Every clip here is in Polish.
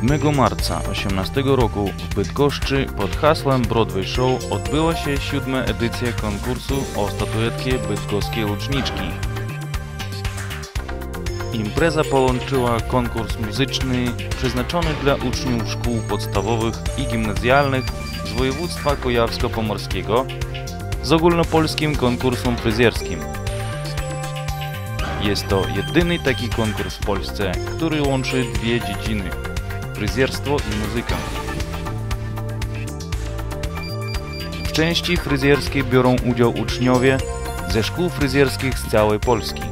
7 marca 2018 roku w Bydgoszczy pod hasłem Broadway Show odbyła się 7. edycja konkursu o statuetkę Bydgoskiej Łuczniczki. Impreza połączyła konkurs muzyczny przeznaczony dla uczniów szkół podstawowych i gimnazjalnych z województwa kujawsko-pomorskiego z ogólnopolskim konkursem fryzjerskim. Jest to jedyny taki konkurs w Polsce, który łączy dwie dziedziny – fryzjerstwo i muzykę. W części fryzjerskiej biorą udział uczniowie ze szkół fryzjerskich z całej Polski.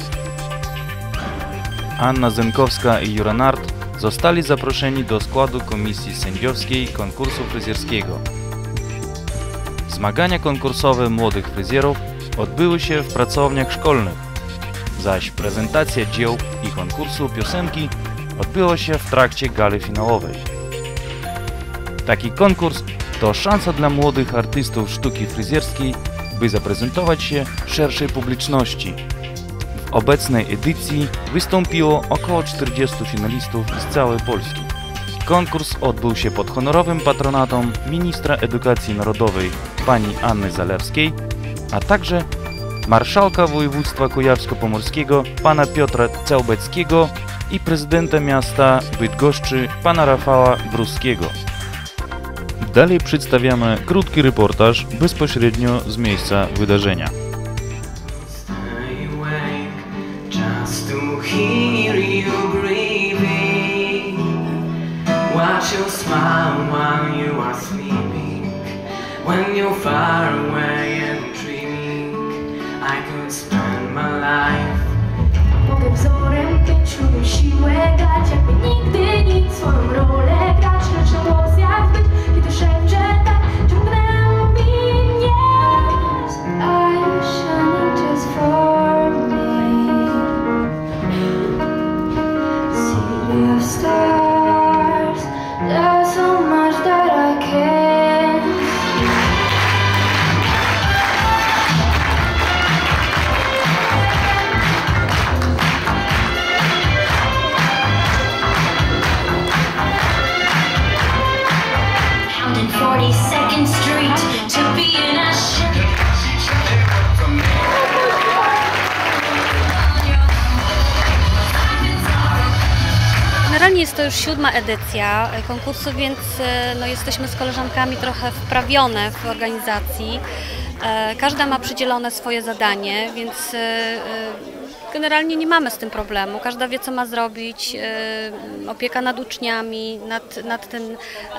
Anna Zenkowska i Jura Nart zostali zaproszeni do składu komisji sędziowskiej konkursu fryzjerskiego. Zmagania konkursowe młodych fryzjerów odbyły się w pracowniach szkolnych, zaś prezentacja dzieł i konkursu piosenki odbyła się w trakcie gali finałowej. Taki konkurs to szansa dla młodych artystów sztuki fryzjerskiej, by zaprezentować się szerszej publiczności. W obecnej edycji wystąpiło około 40 finalistów z całej Polski. Konkurs odbył się pod honorowym patronatem ministra edukacji narodowej pani Anny Zalewskiej, a także marszałka województwa kujawsko-pomorskiego pana Piotra Całbeckiego i prezydenta miasta Bydgoszczy pana Rafała Brusskiego. Dalej przedstawiamy krótki reportaż bezpośrednio z miejsca wydarzenia. Watch you smile while you are sleeping. When you're far away and dreaming, I could spend my life. Mogę wzorem pięciu siłę dać, jakby nigdy nic swoją rolę grać. Lecz emocjach być, kiedy szepcze tak, ciągnęło mnie. Are you shining just for me? City of stars, there's so much that I can't see. Pounding 42nd Street to be in a Generalnie jest to już 7. edycja konkursu, więc jesteśmy z koleżankami trochę wprawione w organizacji. Każda ma przydzielone swoje zadanie, więc generalnie nie mamy z tym problemu. Każda wie, co ma zrobić, opieka nad uczniami, nad tym,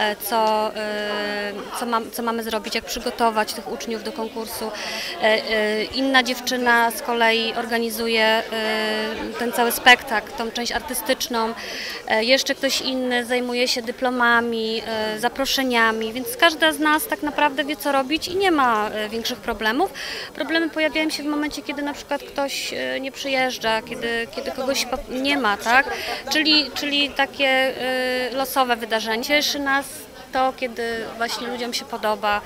co mamy zrobić, jak przygotować tych uczniów do konkursu. Inna dziewczyna z kolei organizuje ten cały spektakl, tą część artystyczną. Jeszcze ktoś inny zajmuje się dyplomami, zaproszeniami, więc każda z nas tak naprawdę wie, co robić i nie ma większych problemów. Problemy pojawiają się w momencie, kiedy na przykład ktoś nie przyjeżdża, kiedy kogoś nie ma, tak? Czyli takie losowe wydarzenie. Cieszy nas to, kiedy właśnie ludziom się podoba,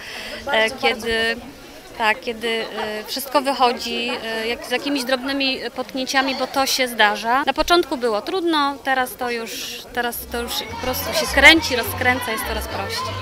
kiedy wszystko wychodzi z jakimiś drobnymi potknięciami, bo to się zdarza. Na początku było trudno, teraz to już po prostu się kręci, rozkręca, jest coraz prościej.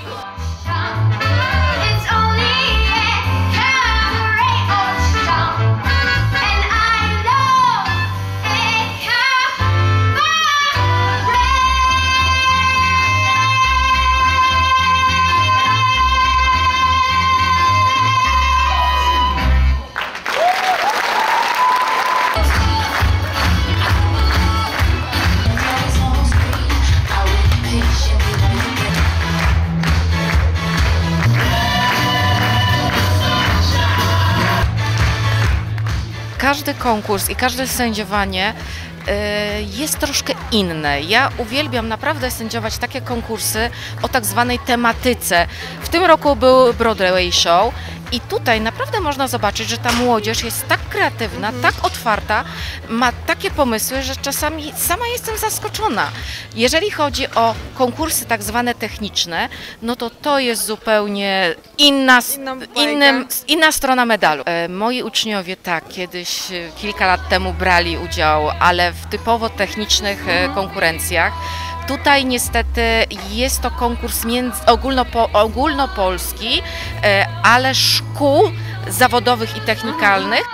Każdy konkurs i każde sędziowanie jest troszkę inne. Ja uwielbiam naprawdę sędziować takie konkursy o tak zwanej tematyce. W tym roku był Broadway Show i tutaj naprawdę można zobaczyć, że ta młodzież jest tak kreatywna, tak otwarta, ma takie pomysły, że czasami sama jestem zaskoczona. Jeżeli chodzi o konkursy tak zwane techniczne, no to jest zupełnie inna strona medalu. Moi uczniowie kiedyś kilka lat temu brali udział, ale w typowo technicznych konkurencjach. Tutaj niestety jest to konkurs ogólnopolski, ale szkół zawodowych i technikalnych.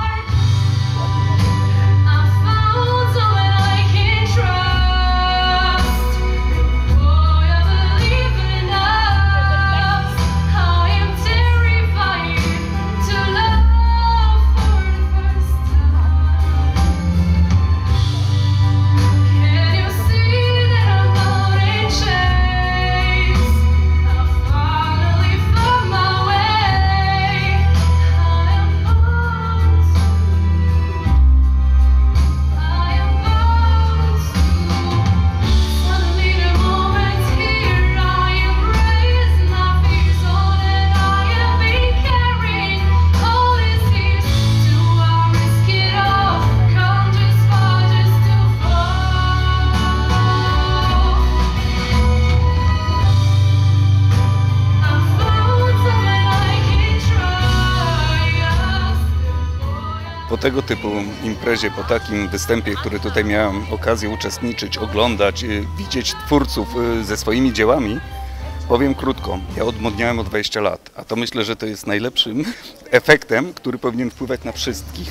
Po tego typu imprezie, po takim występie, który tutaj miałem okazję uczestniczyć, oglądać, widzieć twórców ze swoimi dziełami, powiem krótko, ja odmłodniałem o 20 lat, a to myślę, że to jest najlepszym efektem, który powinien wpływać na wszystkich.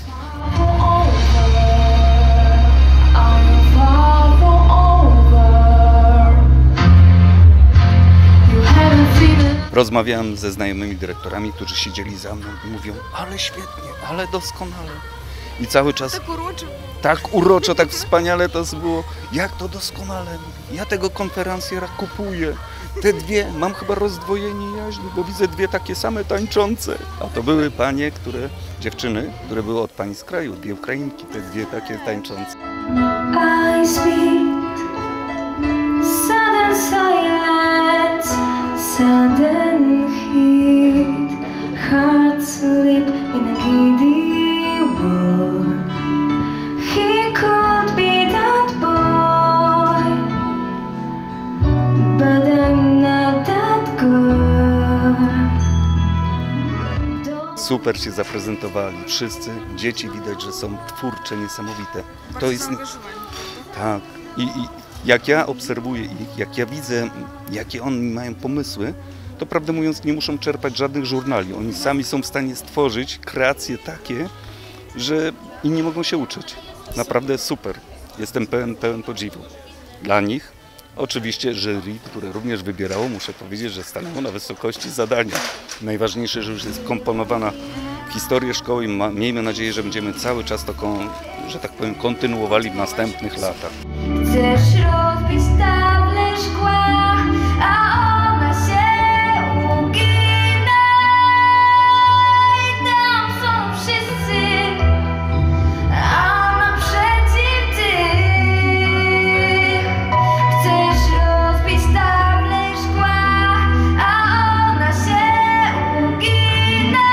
Rozmawiałem ze znajomymi dyrektorami, którzy siedzieli za mną i mówią, ale świetnie, ale doskonale. I cały czas tak uroczo, tak wspaniale to było. Jak to doskonale. Ja tego konferencjera kupuję. Te dwie, mam chyba rozdwojenie jaźni, bo widzę dwie takie same tańczące. A to były panie, dziewczyny, które były od pani z kraju, dwie Ukrainki, te dwie takie tańczące. I speak, sudden silence, sudden heat, heart sleep in a giddy world. He could be that boy, but I'm not that girl. Super się zaprezentowali, wszyscy dzieci widać, że są twórcze, niesamowite. To jest tak. I jak ja obserwuję ich, jak ja widzę, jakie oni mają pomysły, to prawdę mówiąc nie muszą czerpać żadnych żurnali. Oni sami są w stanie stworzyć kreacje takie, że inni mogą się uczyć. Naprawdę super. Jestem pełen podziwu dla nich. Oczywiście jury, które również wybierało, muszę powiedzieć, że stanęło na wysokości zadania. Najważniejsze, że już jest komponowana w historię szkoły i miejmy nadzieję, że będziemy cały czas taką, że tak powiem, kontynuowali w następnych latach. Chcesz rozbić table szkła, a ona się ugina i tam są wszyscy, a naprzeciw ty. Chcesz rozbić table szkła, a ona się ugina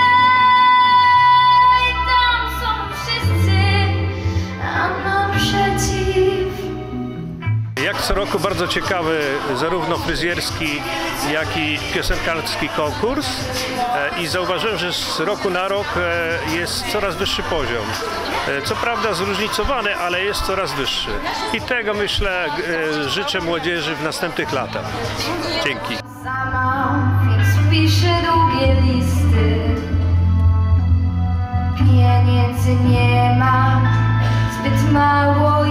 i tam są wszyscy, a naprzeciw. Jak co roku bardzo ciekawy zarówno fryzjerski, jak i piosenkarski konkurs i zauważyłem, że z roku na rok jest coraz wyższy poziom. Co prawda zróżnicowany, ale jest coraz wyższy. I tego myślę życzę młodzieży w następnych latach. Dzięki. Sama, więc piszę długie listy. Pieniędzy nie ma, zbyt mało